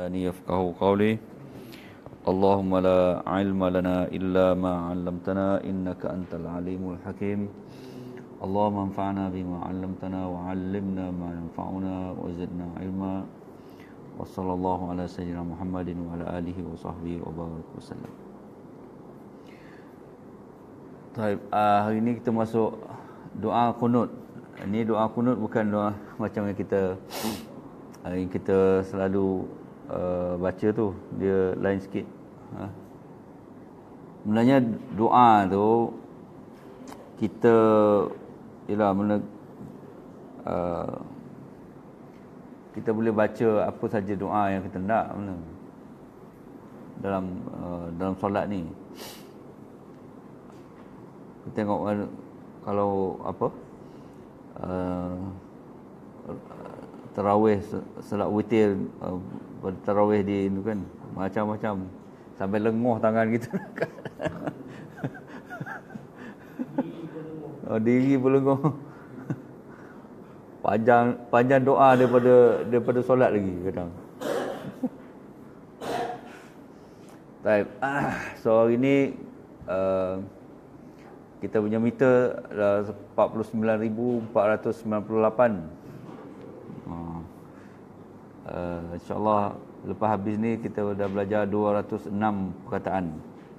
لساني يفقهوا قولي اللهم لا علم لنا إلا ما علمتنا إنك أنت العليم الحكيم اللهم انفعنا بما علمتنا وعلمنا ما ينفعنا وزدنا علما وصلى الله على سيدنا محمد وعلى آله وصحبه وبارك وسلم. Hari ini kita masuk doa kunut. Ini doa kunut bukan doa macam yang kita selalu baca tu, dia lain sikit. Sebenarnya doa tu kita kita boleh baca apa saja doa yang kita nak dalam solat ni. Kita tengok kalau tarawih, solat witir, tarawih di itu kan macam-macam sampai lenguh tangan kita. Diri pun lenguh. Panjang doa daripada solat lagi kadang. Baik. So hari ni kita punya meter 49,498. InsyaAllah lepas habis ni kita dah belajar 206 perkataan.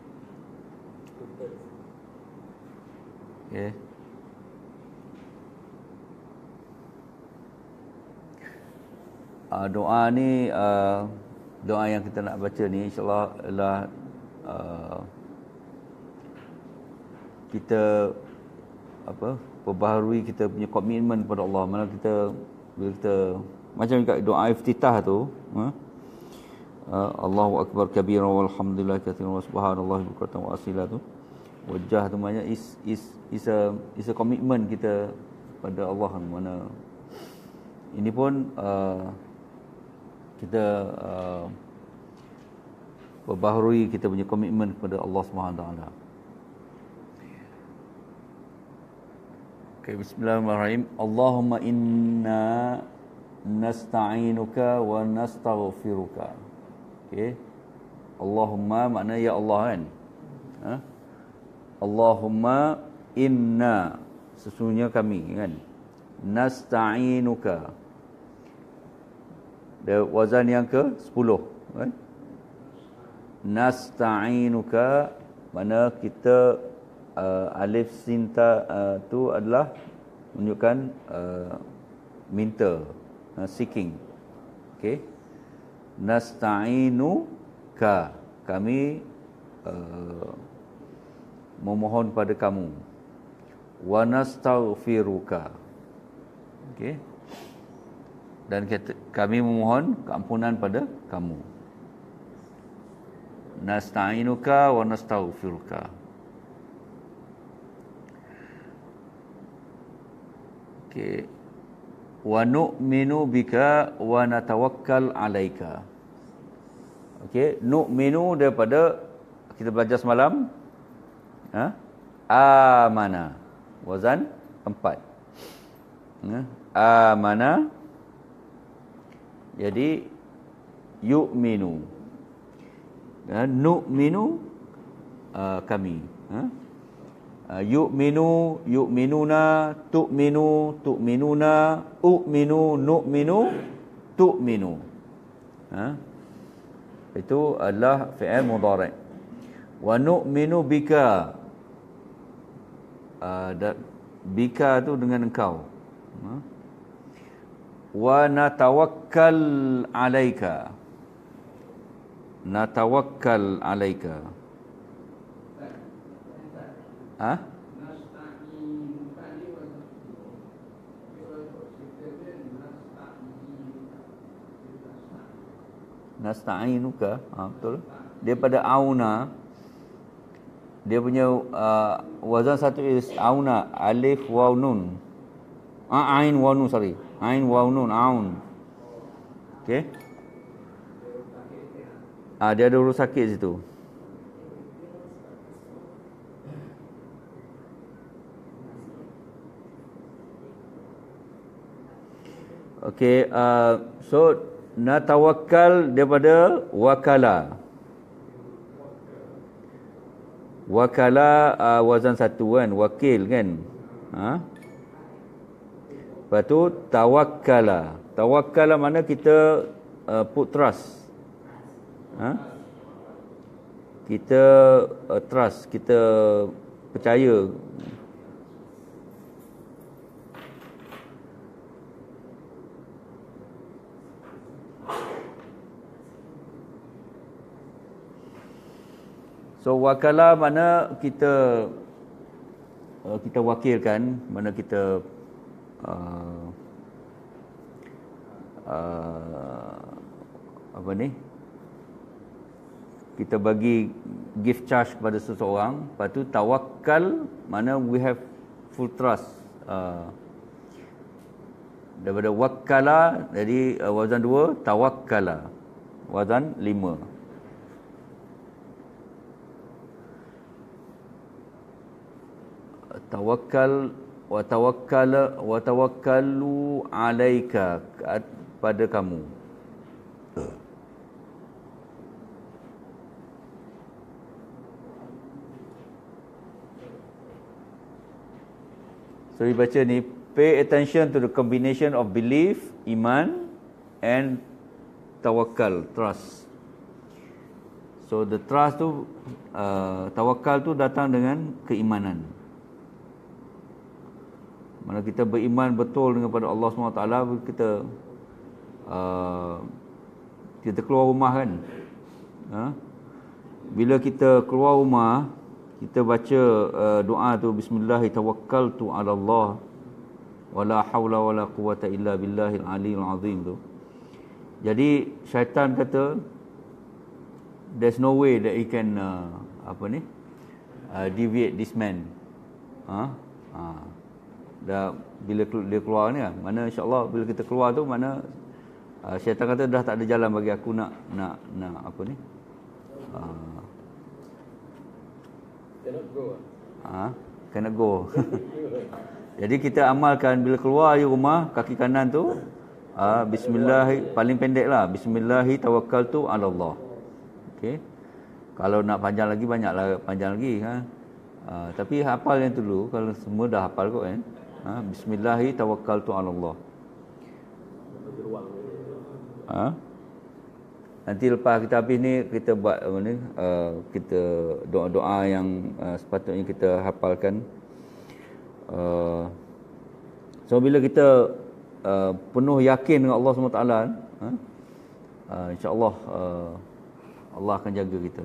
Okay. Doa ni, doa yang kita nak baca ni insyaAllah adalah kita perbaharui kita punya komitmen kepada Allah. Mana kita macam kat doa iftitah tu, Allahu akbar kabira walhamdulillah katsiran wa subhanallahi bukratan wa asila tu, wajah tu maknanya is a commitment kita pada Allah. Mana ini pun kita perbaharui kita punya komitmen kepada Allah Subhanahu wa taala. Okay, bismillahirrahmanirrahim. Allahumma inna nasta'inuka wa nastaghfiruka. Okay. Allahumma makna ya Allah kan. Allahumma inna, sesungguhnya kami kan. Nasta'inuka. Dia wazan yang ke-10 kan. Nasta'inuka mana kita alif sinta tu adalah menunjukkan minta, seeking. Okey. Nasta'inuka, kami memohon pada kamu. Wa nastaghfiruka. Okey. Dan kami memohon keampunan pada kamu. Nasta'inuka wa nastaghfiruka. Okey. Wa nu'minu bika wa natawakkal 'alaika. Okey, nu'minu daripada kita belajar semalam, amana, wazan 4. Amana jadi yu'minu. Nu'minu kami. Yu'minu, yu'minuna, tu'minu, tu'minuna, u'minu, nu'minu, tu'minu. Itu adalah fi'il mudhari'. Wa nu'minu bika. Bika tu dengan engkau. Wa natawakkal 'alaika. Natawakkal 'alaika. Nasta'inuka, betul. Daripada auna, dia punya wazan satu is auna, alif waw nun. Ain waw nun, sorry. Ain waw nun, aun. Okey. Dia ada huruf sakit situ. Okey, so Natawakkal daripada wakala. Wakala wazan satu kan, wakil kan. Lepas tu tawakkala. Tawakkala mana kita put trust. Kita trust, kita percaya. So wakala mana kita wakilkan, mana kita apa ni, kita bagi give charge kepada seseorang. Lepas tu tawakkal mana we have full trust. Daripada wakala, jadi wazan 2, tawakkala wazan 5. Tawakkal wa tawakkalu alaika, pada kamu. So dibaca ni, pay attention to the combination of belief, iman and tawakkal, trust. So the trust tu, tawakal tu datang dengan keimanan. Mana kita beriman betul dengan pada Allah SWT, kita keluar rumah kan. Bila kita keluar rumah, kita baca doa tu, bismillah tawakkaltu ala Allah wala haula wala quwata illa billahil aliyil azim tu. Jadi syaitan kata there's no way that he can deviate this man. Dah bila dia keluar ni, mana insya-Allah bila kita keluar tu, mana syaitan kata dah tak ada jalan bagi aku nak apa ni, cannot go. Jadi kita amalkan bila keluar dari rumah, kaki kanan tu bismillah, paling pendek lah, bismillah tawakkaltu ala Allah. Okey, kalau nak panjang lagi, banyaklah panjang lagi tapi hafal yang tu dulu. Kalau semua dah hafal kot kan, bismillah tawakkaltu ala Allah. Nanti lepas kita habis ni, kita buat apa ni, kita doa-doa yang sepatutnya kita hafalkan. So bila kita penuh yakin dengan Allah SWT, insya-Allah Allah akan jaga kita.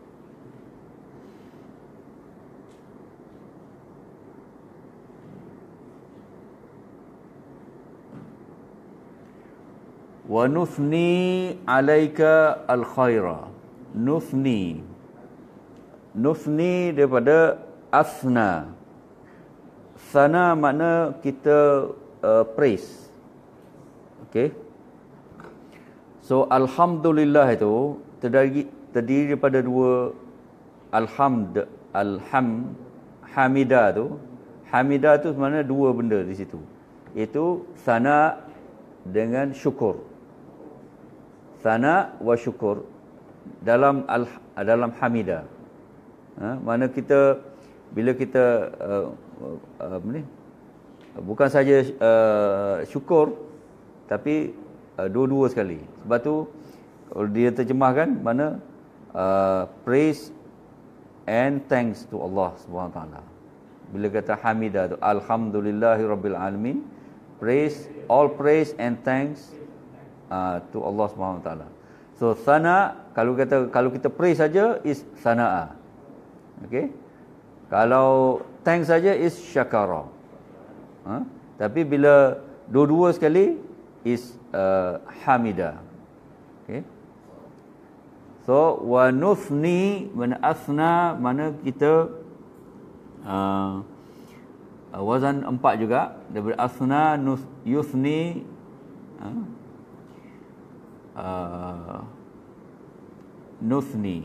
Wa nufni alaika al-khaira. Nufni daripada asna. Sana makna kita praise. Okey. So alhamdulillah itu terdiri daripada dua hamidah tu. Hamidah tu sebenarnya dua benda di situ. Iaitu sana dengan syukur. Sana wa syukur dalam hamidah. Mana kita bila kita bukan saja syukur, tapi dua-dua sekali. Sebab tu kalau dia terjemahkan mana praise and thanks to Allah Subhanahu Wa Taala. Bila kata hamidah tu, alhamdulillahirabbil alamin, all praise and thanks to Allah Subhanahu Wa Taala. So sana, kalau kita praise saja is sanaa. Okey. Kalau thanks saja is syakara. Tapi bila dua-dua sekali is hamida. Okey. So wa nufni, mana asna, mana kita wazan 4 juga, daripada asna yusni, nusni.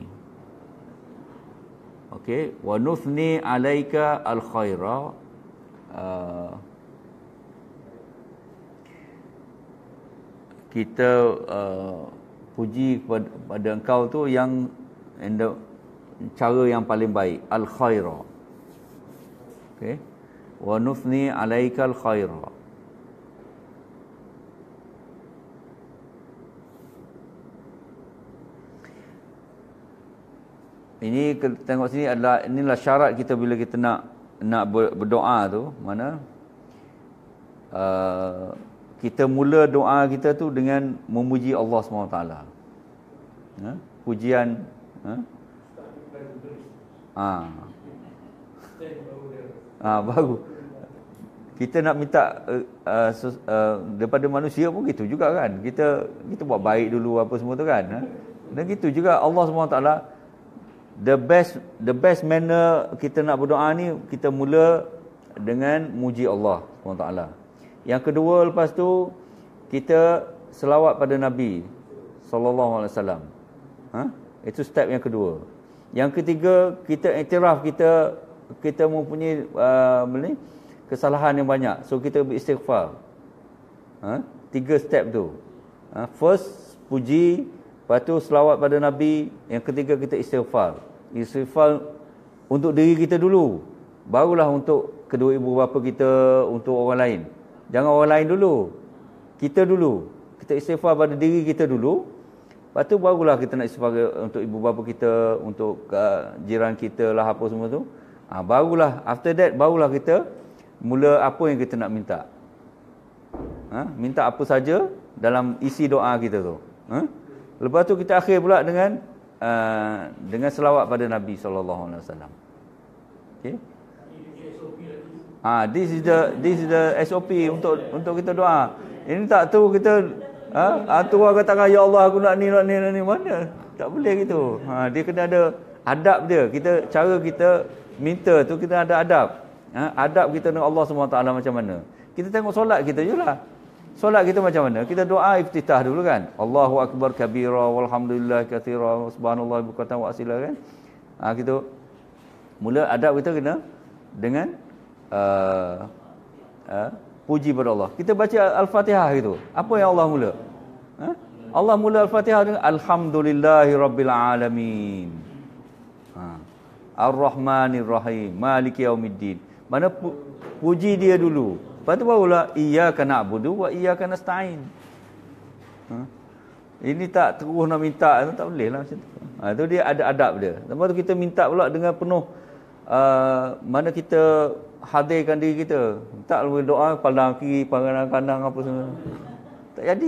Okey, wa nusni alaika al-khaira. kita puji kepada engkau tu yang cara yang paling baik, al khaira. Okey, wa nufni alaikal khaira. Ini tengok sini inilah syarat kita bila kita nak berdoa tu, mana kita mula doa kita tu dengan memuji Allah SWT. Pujian baru. Kita nak minta daripada manusia pun gitu juga kan. Kita buat baik dulu apa semua tu kan. Dan gitu juga Allah SWT. The best manner kita nak berdoa ni, kita mula dengan muji Allah SWT. Yang kedua, lepas tu kita selawat pada Nabi SAW. Itu step yang kedua. Yang ketiga, kita iktiraf kita mempunyai kesalahan yang banyak. So kita beristighfar. 3 step tu. First, puji. Lepas tu selawat pada Nabi. Yang ketiga, kita istighfar. Istighfar untuk diri kita dulu. Barulah untuk kedua ibu bapa kita, untuk orang lain. Jangan orang lain dulu. Kita dulu. Kita istighfar pada diri kita dulu. Lepas tu barulah kita nak istighfar untuk ibu bapa kita, untuk jiran kita lah, apa semua tu. Barulah, after that, barulah kita mula apa yang kita nak minta. Minta apa saja dalam isi doa kita tu. Lepas tu kita akhir pula dengan selawat pada Nabi SAW. Okay. This is the SOP untuk kita doa. Ini tak tu kita tu orang katakan ya Allah aku nak ni mana? Tak boleh gitu. Dia kena ada adab dia. Cara kita minta tu kita ada adab. Adab kita dengan Allah SWT macam mana? Kita tengok solat kita je lah. Solat kita macam mana? Kita doa iftitah dulu kan. Allahu akbar kabira walhamdulillah katsira subhanallah bukratan wa asila kan. Kita mula adab kita kena dengan puji pada Allah. Kita baca Al-Fatihah gitu. Apa yang Allah mula? Allah mula Al-Fatihah dengan alhamdulillahirabbil alamin. Ar-Rahmanir Rahim, Maliki Yaumiddin. Mana puji dia dulu. Lepas tu barulah iyyaka na'budu wa iyyaka nasta'in. Ini tak terus nak minta, tak boleh lah macam tu. Itu dia ada adab dia. Lepas tu kita minta pula dengan penuh mana kita hadirkan diri kita. Tak boleh doa pandang kiri, pandang kanan apa semua. Tak jadi.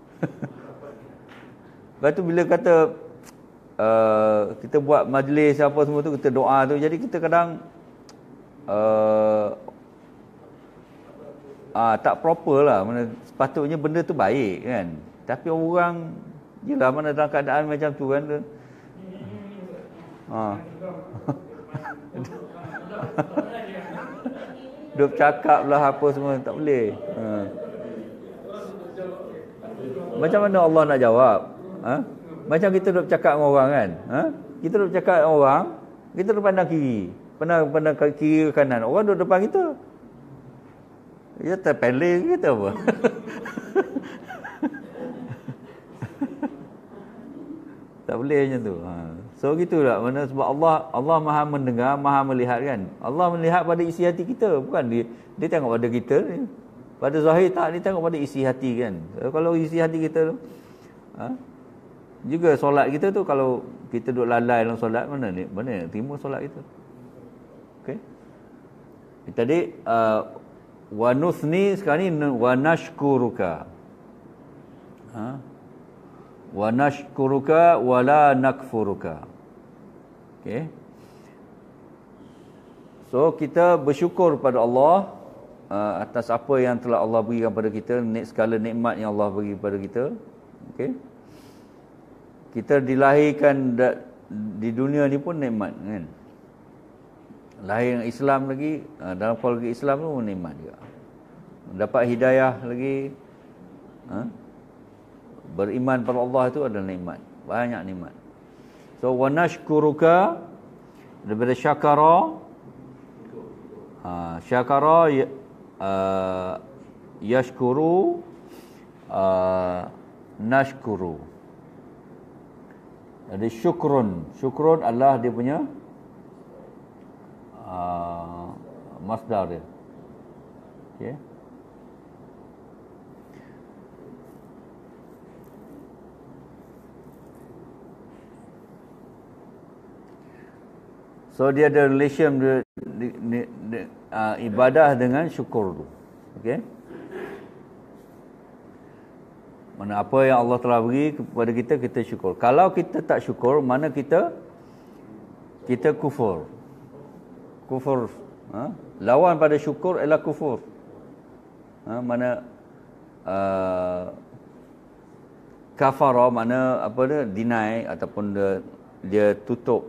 Lepas tu bila kata kita buat majlis apa semua tu, kita doa tu, jadi kita kadang tak proper lah. Mana sepatutnya benda tu baik kan, tapi orang yelah mana dalam keadaan macam tu kan. Duk cakap lah apa semua, tak boleh. Macam mana Allah nak jawab? Macam kita duk cakap dengan orang kan. Kita duk cakap dengan orang, kita duk pandang kiri, pandang kiri ke kanan, orang duk depan kita. Dia terpeleng kita apa? Tak boleh macam tu. So gitulah. Mana sebab Allah Maha mendengar, Maha melihat kan. Allah melihat pada isi hati kita, bukan dia tengok pada kita ni. Pada zahir tak, dia tengok pada isi hati kan. Kalau isi hati kita tu, juga solat kita tu, kalau kita duduk lalai dalam solat, mana terima solat kita. Okey. Tadi wa nusni, sekarang ni wa nashkuruka. Wa nashkuruka wa la nakfuruka. Okey. So kita bersyukur pada Allah atas apa yang telah Allah berikan pada kita, segala nikmat yang Allah beri kepada kita. Okey. Kita dilahirkan di dunia ni pun nikmat kan. Lahir Islam lagi, dalam keluarga Islam tu nikmat juga. Dapat hidayah lagi, beriman pada Allah itu adalah nikmat, banyak nikmat. So wa nashkuruka daripada syakara, syakara yashkuru, nashkuru. Jadi syukrun adalah dia punya masdar dia. Okey. So dia ada relation ibadah dengan syukur tu. Okey. Mana apa yang Allah telah beri kepada kita, kita syukur. Kalau kita tak syukur, mana kita kufur. Kufur. Lawan pada syukur ialah kufur. Mana kafara, mana apa dia, deny ataupun dia tutup.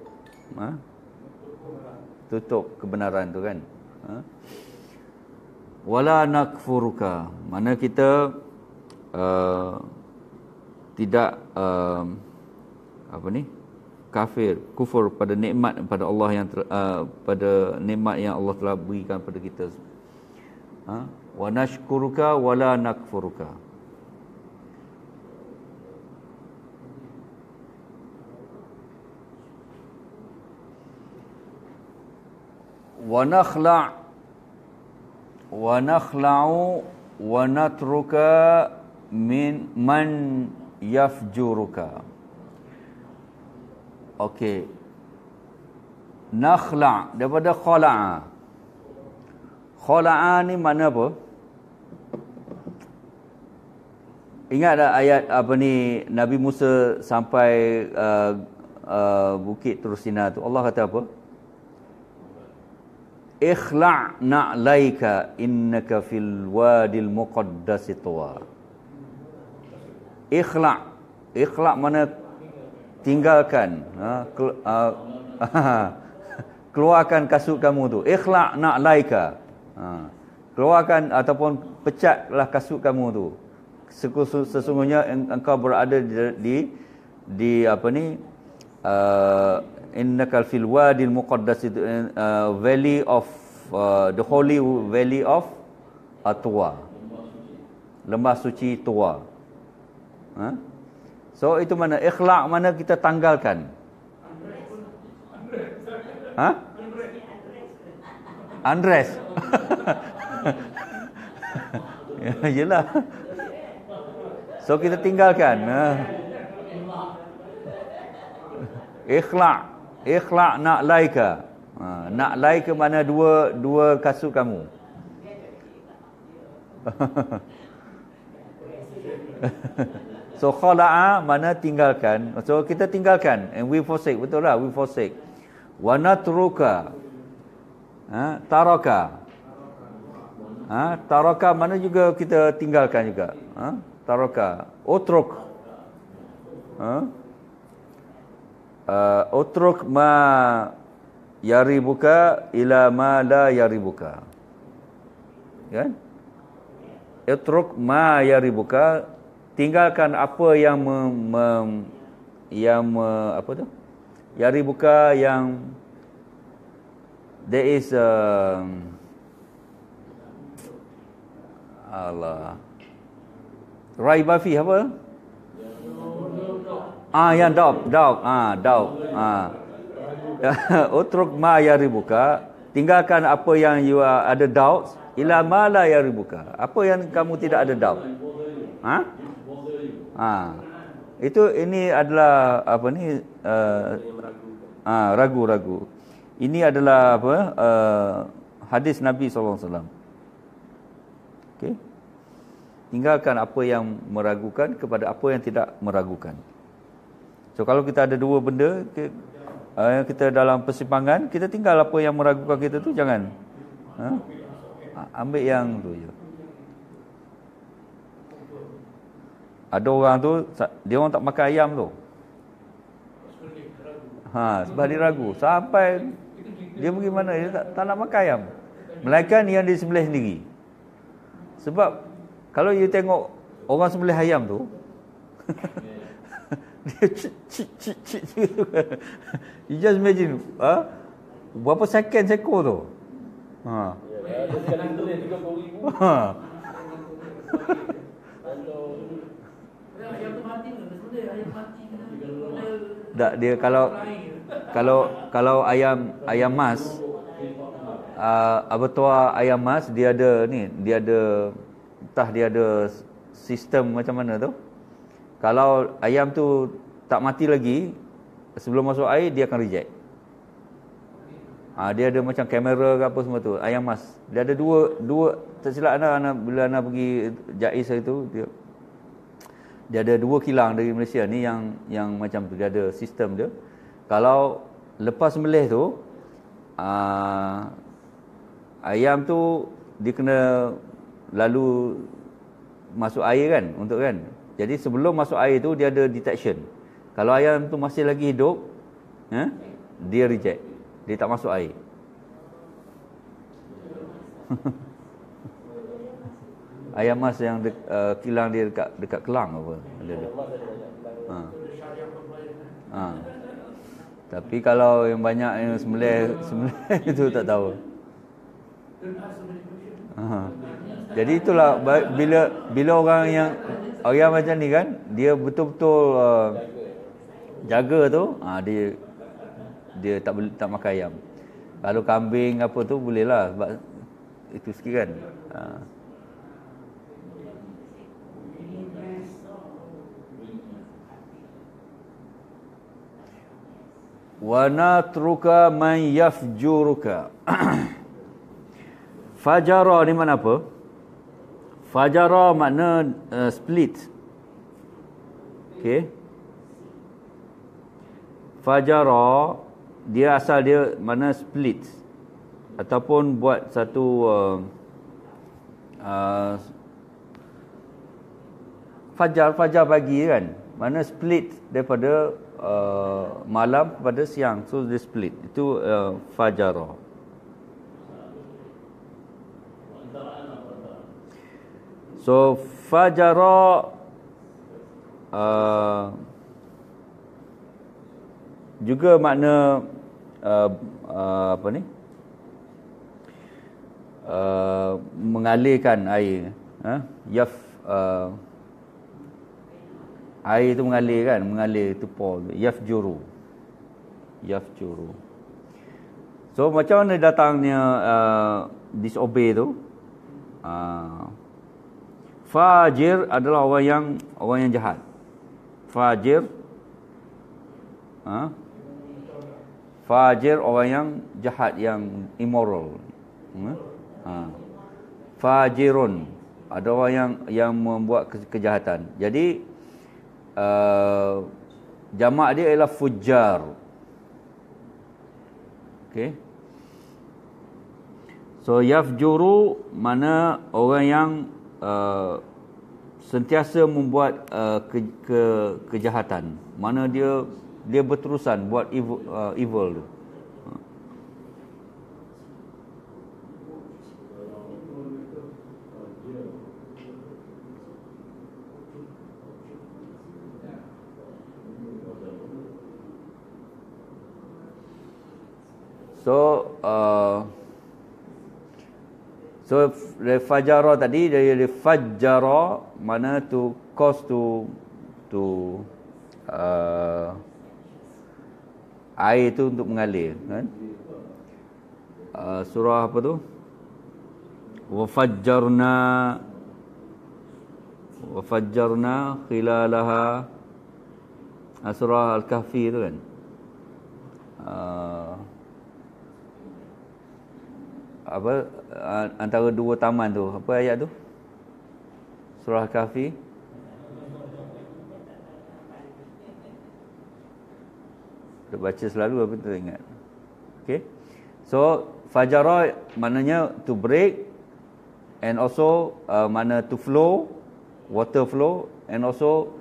Tutup kebenaran tu kan. Wala nakfuruka, mana kita tidak kafir, kufur pada nikmat pada Allah yang pada nikmat yang Allah telah berikan pada kita. Wa nashkuruka wala nakfuruka. Wa nakhla'u wa natruka man yafjuruka. Okey. Nakhla' daripada khala'a. Khala'a ni mana apa? Ingat tak ayat apa ni, Nabi Musa sampai bukit Tursina tu, Allah kata apa? Ikhla' na'laika innaka fil wadil muqaddasi tuwa. Ikhla' mana tinggalkan, keluarkan kasut kamu tu. Ikhla' na'laika, keluarkan ataupun pecatlah kasut kamu tu. Sesungguhnya engkau berada di apa ni, innaka fil wadil muqaddas, valley of the holy valley of Tuwa, lembah suci Tuwa. So itu mana ikhlaq, mana kita tanggalkan. Undress. Yalah. So kita tinggalkan. Ikhlaq na'laika. Na'laika mana dua kasut kamu. So khala'a mana tinggalkan. So kita tinggalkan, and we forsake, betul lah, we forsake. Wa natruka. Taraka. Taraka mana juga kita tinggalkan juga. Taraka. Utruk. Utruk ma yaribuka ila ma la yaribuka. Kan? Utruk ma yaribuka, tinggalkan apa yang apa tu? Yaribuka, yang there is Allah. Raiba fi apa? Yang doubt. Utruk ma yaribuka, tinggalkan apa yang you ada doubt, ila ma la yaribuka, apa yang kamu tidak ada doubt. Itu ini adalah apa ni, ragu-ragu. Ini adalah apa, hadis Nabi SAW. Okey. Tinggalkan apa yang meragukan kepada apa yang tidak meragukan. So kalau kita ada dua benda, kita dalam persimpangan, kita tinggal apa yang meragukan kita tu, jangan ambil yang tu je. Ada orang tu, dia orang tak makan ayam tu. Sebab dia ragu. Sampai dia pergi mana, dia tak nak makan ayam. Melainkan yang dia sembelih sendiri. Sebab kalau you tengok orang sembelih ayam tu, dia cik gitu. You just imagine, berapa second sekor tu. Tak, dia kalau ayam mas, abattoir ayam mas, dia ada entah dia ada sistem macam mana tu. Kalau ayam tu tak mati lagi sebelum masuk air, dia akan reject. Dia ada macam kamera ke apa semua tu. Ayam mas, dia ada dua tak silap ana bila ana pergi Jais itu, dia ada 2 kilang dari Malaysia ni yang macam tu, dia ada sistem dia. Kalau lepas sembelih tu, ayam tu dia kena lalu masuk air kan, jadi sebelum masuk air tu dia ada detection. Kalau ayam tu masih lagi hidup, dia reject, dia tak masuk air. Ayam mas yang kilang dia dekat Kelang apa ada. Tapi kalau yang banyak yang sembelih itu tak tahu. Jadi itulah bila orang macam ni kan, dia betul-betul jaga tu, dia tak makan ayam. Kalau kambing apa tu bolehlah, sebab itu sikit kan. Wa natruka man yafjuruka. Fajara ni mana apa? Fajara makna split. Okey. Fajara dia asal dia mana split ataupun buat satu fajar pagi kan. Mana split daripada malam kepada siang, so dia split, itu fajara. So fajara juga makna apa ni, mengalirkan air, air tu mengalir tu pour, yafjuru. So macam mana datangnya disobey tu? Fajir adalah orang yang jahat. Fajir Fajir orang yang jahat, yang immoral. Fajirun ada orang yang membuat kejahatan. Jadi jamak dia ialah fujjar. Okey. So yafjuru mana orang yang sentiasa membuat kejahatan. Mana dia berterusan buat evil tu. So fajara tadi dari fajara mana to cause to air itu untuk mengalir kan. Surah apa tu? Wa fajjarna khilalaha. Surah Al-Kahfi tu kan. Apa antara dua taman tu, apa ayat tu? Surah Al-Kahfi. Dah baca selalu apa tu ingat. Okay. So fajara maknanya to break, and also mana to flow, water flow, and also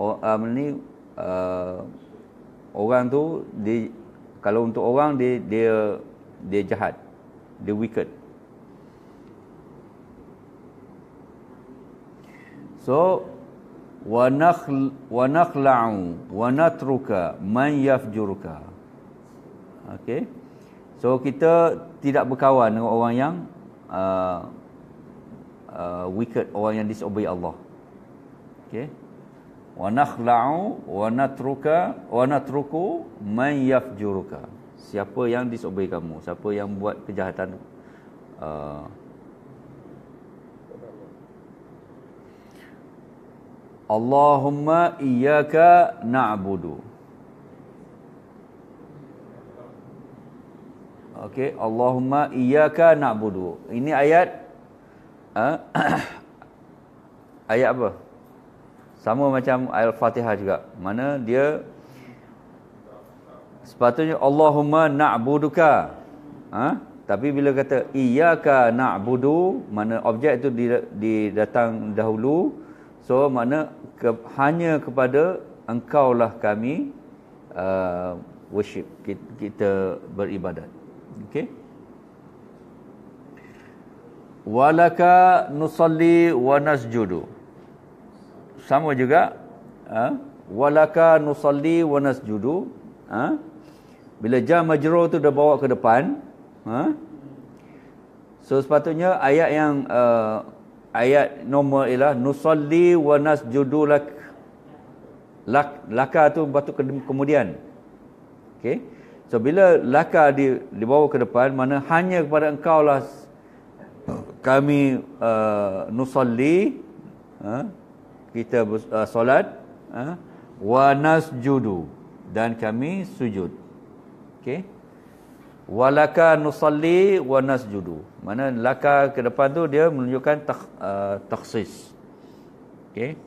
orang tu kalau untuk orang dia jahat, dia wicked. So wa nakhla'u wa natruka man yafjuruka. Okey. So kita tidak berkawan dengan orang yang wicked, orang yang disobey Allah. Okey. wa nakhla'u wa natruku man yafjuruka. Siapa yang disobey kamu, siapa yang buat kejahatan, Allahumma iyyaka na'budu. Okey, Allahumma iyyaka na'budu. Ini ayat ayat apa? Sama macam Al-Fatihah juga. Mana dia sepatutnya Allahumma na'buduka. Tapi bila kata iyyaka na'budu, mana objek itu didatang dahulu. So mana hanya kepada engkaulah kami worship, kita beribadat. Okey. Walaka nusalli wa nasjudu. Sama juga, walaka nusalli wa nasjudu. Bila jar majrur tu dah bawa ke depan, so sepatutnya ayat yang ayat normal ialah nusalli wa nasjudu laka tu patut kemudian. Okey. So bila laka dibawa ke depan, mana hanya kepada engkau lah kami nusalli, kita solat, wa nasjudu, dan kami sujud. Okey. Walaka nusalli wa nasjudu. Mana laka ke depan tu dia menunjukkan takhsis. Okey.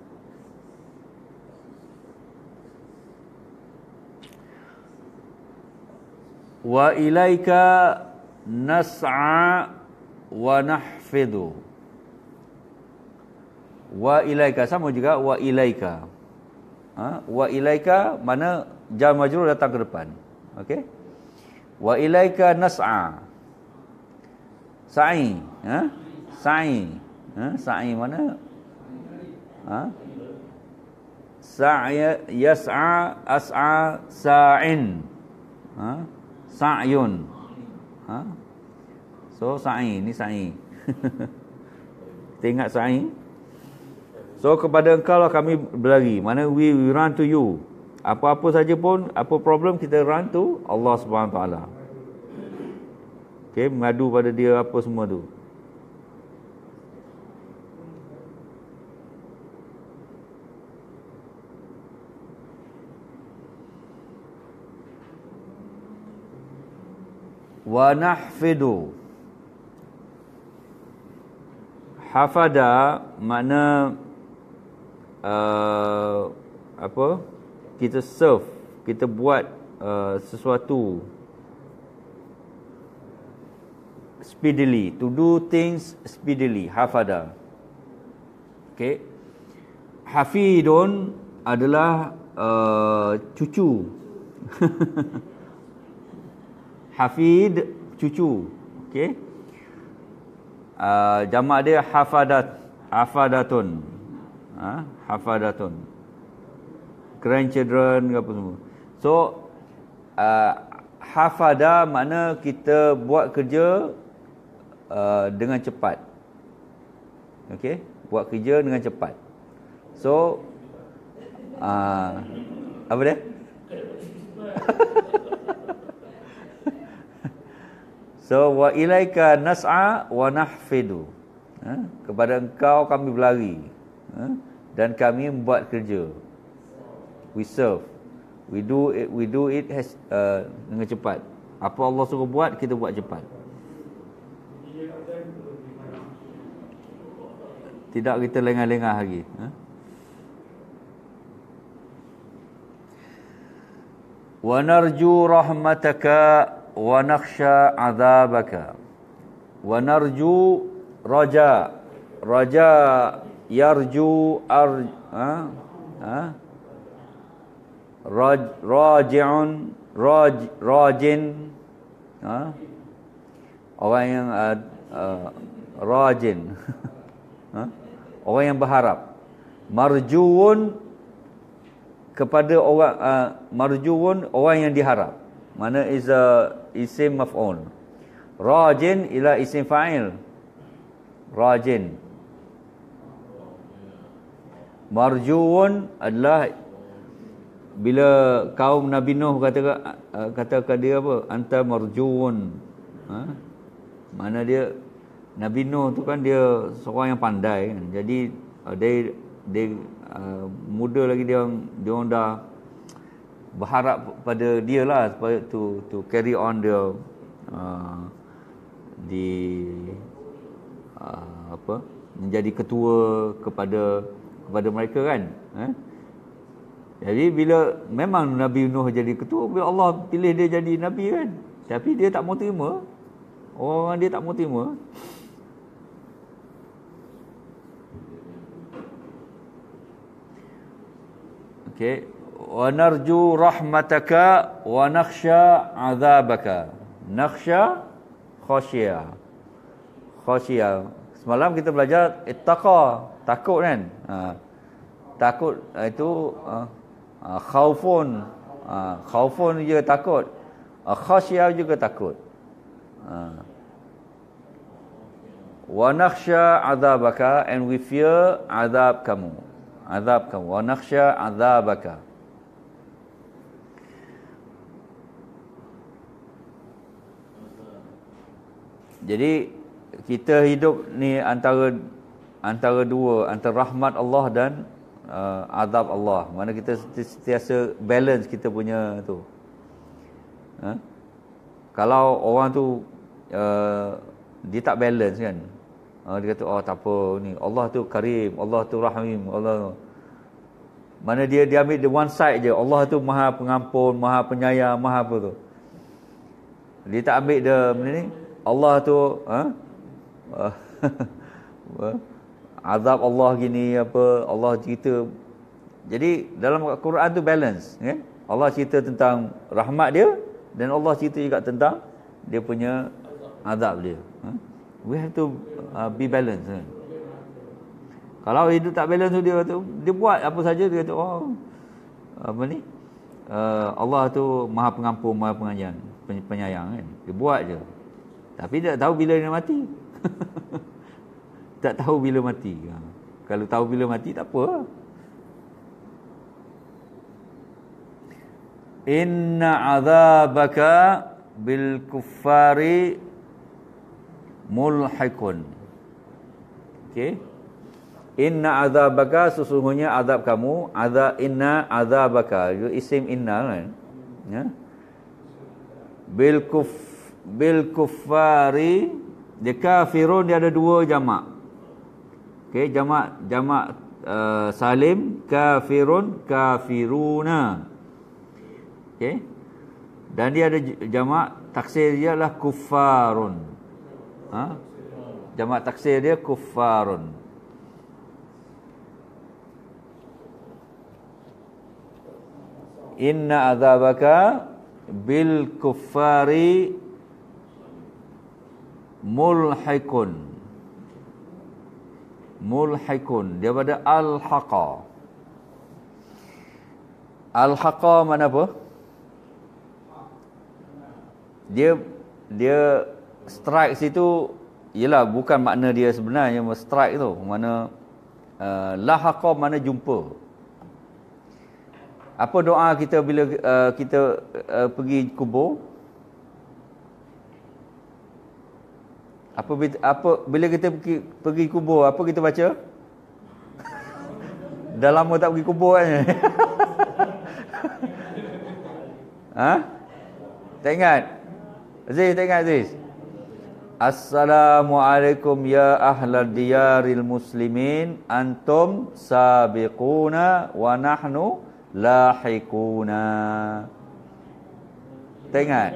Wa ilaika nas'a wa nahfidu. Wa ilaika sama juga wa ilaika. Wa ilaika mana jar majrur datang ke depan. Okey. Wa ilaika nas'a. Sa'i, sa'i. Sa'i mana? Sa'i yas'a as'a sa'in. Sa'yun. So sa'i, ni sa'i. Kita ingat sa'i. So kepada engkau lah kami berlari. Mana we run to you. Apa-apa saja pun, apa problem, kita run to Allah Subhanahu Wa Taala. Okey, mengadu pada dia apa semua tu. Wa nahfidu. Hafada makna apa? Kita serve, kita buat sesuatu speedily, to do things speedily. Hafada. Okey. Hafidun adalah cucu. Hafid, cucu. Okey. Jamak dia hafadatun. Hafadatun. Grandchildren apa semua. So hafada makna kita buat kerja dengan cepat. Okey, buat kerja dengan cepat. So apa dia? So wa ilaika nas'a wa nahfidu. Kepada engkau kami berlari, dan kami membuat kerja. We serve. We do it dengan cepat. Apa Allah suruh buat, kita buat cepat. Tidak kita lengah-lengah lagi. Wa narju rahmataka wa nakhsha azabaka. Wa narju raja yarju raji'un rajin, orang yang rajin, orang yang berharap. Marjuun kepada orang, marjuun orang yang diharap. Mana is a isim maf'ul. Rajin ila isim fa'il. Rajin. Marjuun adalah bila kaum Nabi Nuh katakan dia apa? Anta marjuun. Mana dia Nabi Nuh tu kan dia seorang yang pandai kan. Jadi dia muda lagi dia orang dah berharap pada dia lah supaya to carry on dia menjadi ketua kepada mereka kan. Jadi bila memang Nabi Nuh jadi ketua, bila Allah pilih dia jadi nabi kan, tapi dia tak mau terima. Orang dia tak mau terima. Okey, wa narju rahmataka wa nakhsha azabaka. Nakhsha khasyah. Semalam kita belajar ittaqa, takut kan? Takut itu khaufun. Khaufun juga takut. Khasyah juga takut. Wa nakhsha azabaka, and we fear azab kamu. Wa nakhsha azabaka. Jadi kita hidup ni antara dua, antara rahmat Allah dan azab Allah. Mana kita sentiasa balance kita punya tu. Kalau orang tu dia tak balance kan, dia kata tak apa ni, Allah tu karim, Allah tu rahim, Allah mana dia ambil the one side je, Allah tu maha pengampun, maha penyayang, maha apa tu. Dia tak ambil the ni, Allah tu azab Allah gini apa, Allah cerita. Jadi dalam Al-Quran tu balance kan? Allah cerita tentang rahmat dia dan Allah cerita juga tentang dia punya azab dia. We have to be balanced kan? Kalau hidup tak balance tu, dia buat apa saja, dia kata Allah tu maha pengampun, maha penyayang kan? Dia buat je, tapi dia tak tahu bila dia mati. Tak tahu bila mati. Kalau tahu bila mati tak apa. Inna azabaka bil kuffari mulhikun. Okey. Inna azabaka, sesungguhnya azab kamu, inna azabaka, isim inna kan. Ya. Bil kuffari, dia kafirun, dia ada dua jamak. Okey, jamak salim, kafirun, kafiruna. Okey. Dan dia ada jamak taksir dia adalah kuffarun. Jamak taksir dia kuffarun. Inna azabaka bil kuffari mulhikun. Mulhikun daripada al-haqa. Al-haqa mana apa? Dia strike situ ialah bukan makna dia sebenarnya strike tu. Mana lahaqa mana jumpa. Apa doa kita bila kita pergi kubur? Apa bila kita pergi kubur, apa kita baca? Dah lama tak pergi kubur kan? Tak ingat? Aziz, tak ingat Aziz? Assalamualaikum ya ahlal diyaril muslimin, antum sabiquna wa nahnu lahiquna. Tak ingat?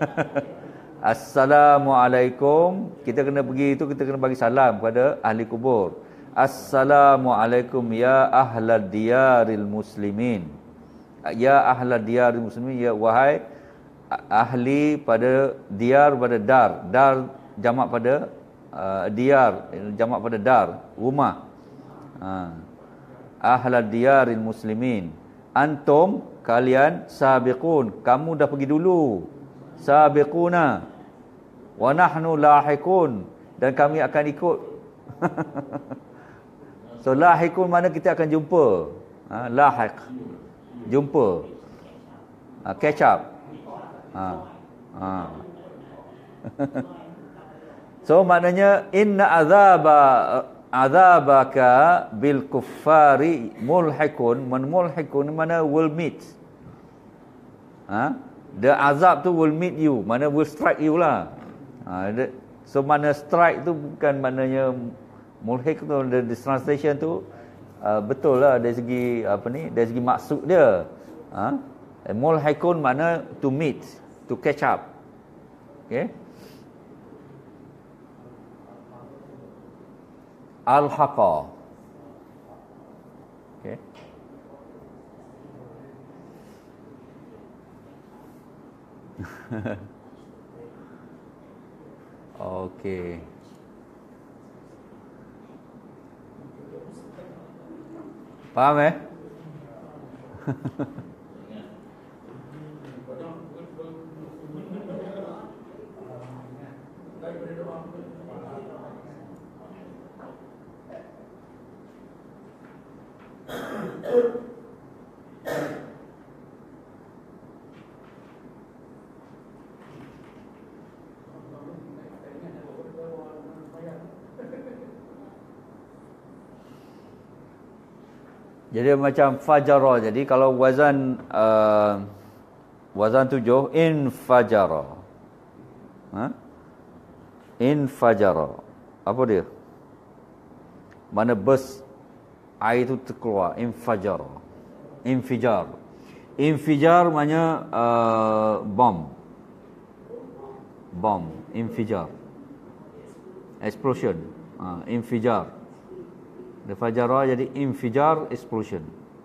Assalamualaikum, kita kena pergi itu, kita kena bagi salam kepada ahli kubur. Assalamualaikum ya ahlal diyaril muslimin. Ya ahlal diyaril muslimin, ya wahai ahli pada diyar, pada dar. Dar jamak pada diyar, jamak pada dar, rumah. Ahlal diyaril muslimin. Antum, kalian, sabiqun, kamu dah pergi dulu. Sabiquna wa nahnu lahiqun, dan kami akan ikut. So lahikun mana kita akan jumpa. Lahiq. Jumpa. Catch up. So maknanya inna azabaka bil kuffari mulhikun. Mulhikun mana will meet. The azab tu will meet you. Mana will strike you lah. So mana strike tu bukan maknanya mulhik tu, the translation tu betul lah dari segi dari segi maksud dia. Mulhikun mana to meet, to catch up. Okay. Al-haqa. Okay. Okay. Faham Jadi macam fajara. Jadi kalau wazan 7 infajara. Infajara. Apa dia? Mana burst air itu terkeluar. Infajara. Infijar. Infijar maknanya bom. Bom. Infijar. Explosion. Infijar. The fajara jadi infijar, explosion.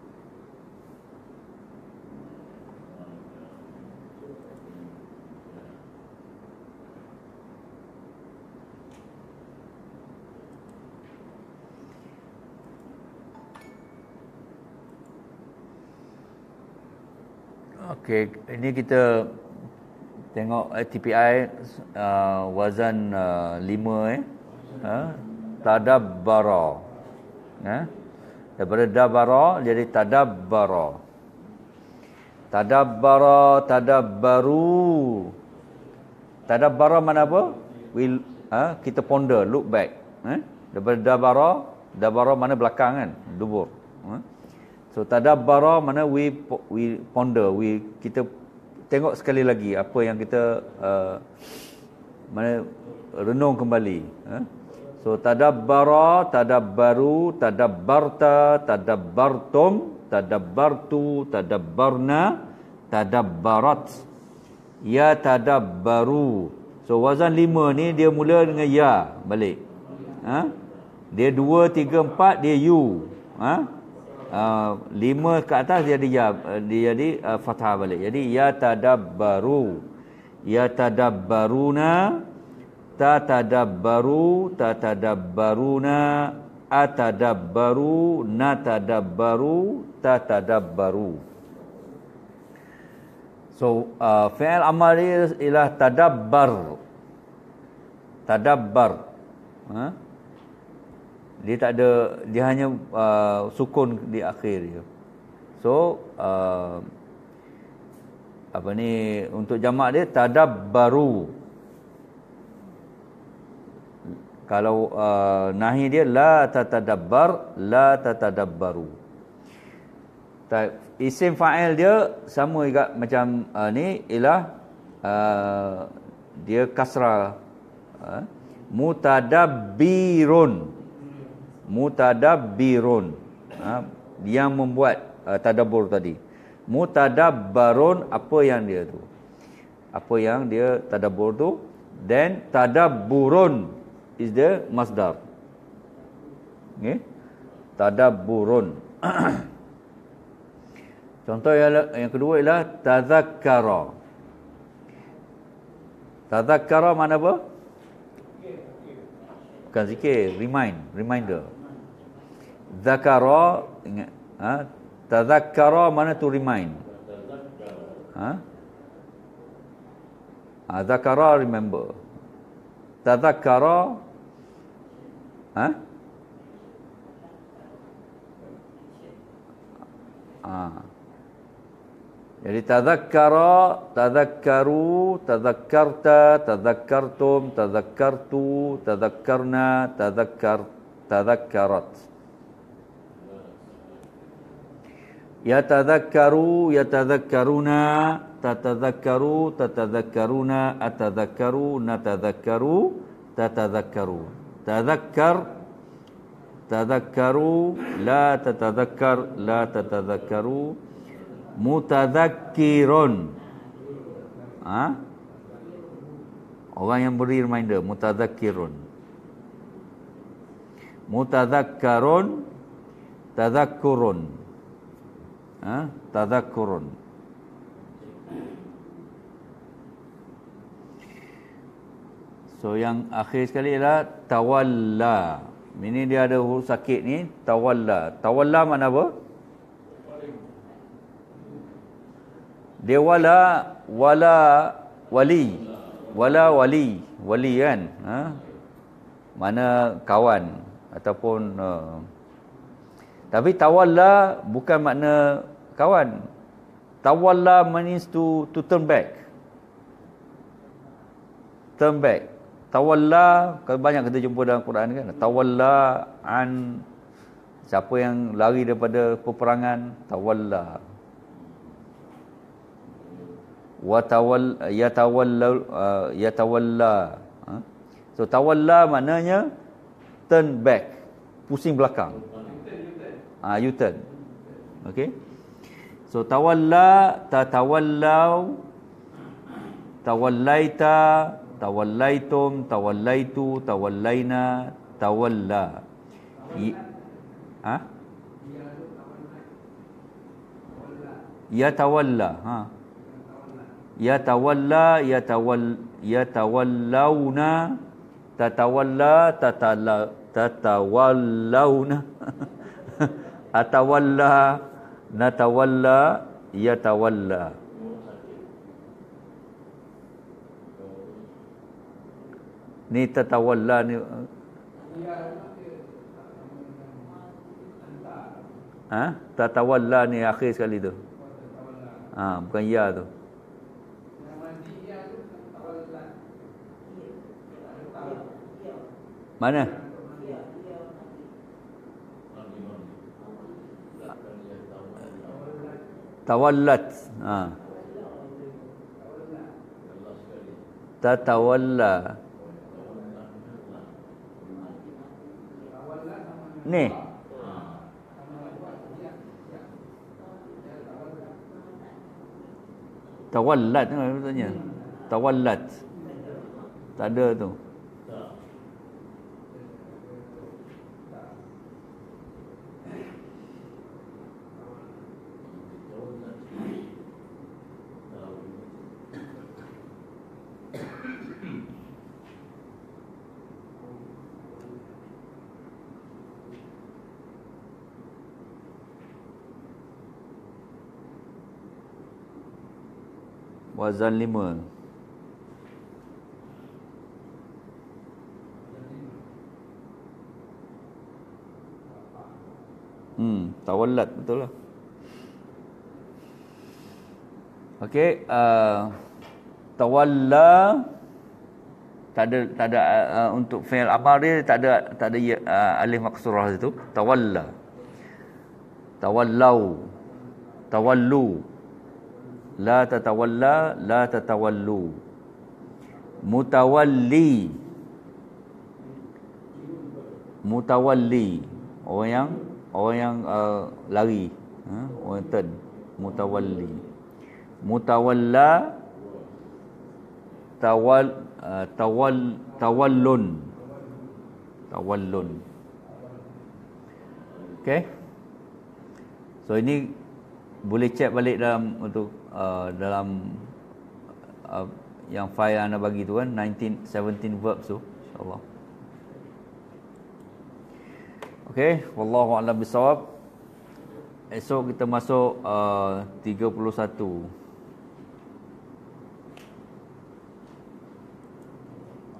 Okey, ini kita tengok TPI wazan 5 tadabbara. Daripada dabara jadi tadabbara. Tadabbara, tadabbaru. Tadabbara mana apa? Kita ponder, look back. Daripada dabara mana belakang kan, dubur. So tadabbara mana we ponder, kita tengok sekali lagi apa yang kita mana renung kembali. So tadabbara, tadabbaru, tadabbarta, tadabbartum, tadabbartu, tadabbarna, tadabbarat. Ya tadabbaru. So wazan 5 ni dia mula dengan ya balik. Dia 2, 3, 4 dia you. 5 ke atas dia jadi ya, dia jadi fathah balik. Jadi ya tadabbaru. Ya tadabbaruna. Tatadabbaru, tatadabbaruna, atadabbaru, natadabbaru, tatadabbaru. So, fi'il amal dia ialah tadabbar. Tadabbar. Dia tak ada, dia hanya sukun di akhir dia. So, untuk jamak dia tadabbaru. Kalau nahi dia la tatadabbar, la tatadabbaru. Isim fa'il dia sama juga macam ni ialah dia kasrah. Mutadabbirun. Mutadabbirun. Yang membuat tadabbur tadi. Mutadabbarun, apa yang dia tu? Apa yang dia tadabbur tu? Then tadabburun is the masdar. Okay? Tadabburun. Contoh yang kedua ialah tadzakkara. Tadzakkara mana apa? Bukan zikir, reminder. Zakara, ingat. Tadzakkara mana to remind? Zakara, remember. Tadzakkara Jadi tadzakkara, tadzakkaru, tadzakkarta, tadzakkartum, tadzakkartu, tadzakkarna, tadzakkarat. Yatadzakkaru, yatadzakkaruna, tatadzakkaru, tatadzakkaruna, atadzakkaru, natadzakkaru, tatadzakkaru. Tadzakkar, tadzakkaru, la tatadzakkar, la tatadzakkaru. Mutadzakkirun. Orang yang beri reminder, mutadzakkirun. Mutadzakkarun, tadzakkurun. Tadzakkurun. So yang akhir sekali ialah tawalla. Ini dia ada huruf sakit ni, tawalla. Tawalla makna apa? Dia wala wali. Wala wali. Wali kan? Mana kawan ataupun tapi tawalla bukan makna kawan. Tawalla means to turn back. Turn back. Tawalla, banyak kita jumpa dalam Quran kan. Tawalla an, siapa yang lari daripada peperangan, tawalla. Wa yatawalla. So tawalla maknanya turn back, pusing belakang. U-turn. Okey. So tawalla, tatawallau, tawallaita, tawallaitum, tawallaitu, tawallaina, tawalla. Yatawalla. Yatawalla, yatawallauna, tatawalla, tatawallauna. Atawalla, natawalla, yatawalla. Ni tatawalla ni tatawalla ni akhir sekali tu. Bukan ya tu. Mana? Tawallat. Tatawalla. Ni. Tawallat kan maksudnya. Tawallat. Tak ada tu. Wazan 5. Tawallat betul lah. Okey, tawalla tak ada untuk fi'il amar dia tak ada alif maksurah situ. Tawalla. Tawallau. Tawallu. La tatawalla, la tatawallu. Mutawalli. Mutawalli. Orang yang lari, orang turn. Mutawalli. Mutawalla, tawallun. Tawallun. Okey. So ini boleh check balik dalam untuk dalam yang file anda bagi tu kan, 17 verbs tu, insya-Allah. Okey, wallahu a'lam bissawab. Esok kita masuk 31.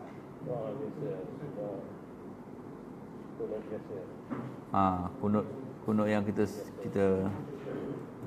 Kunut. kunut yang kita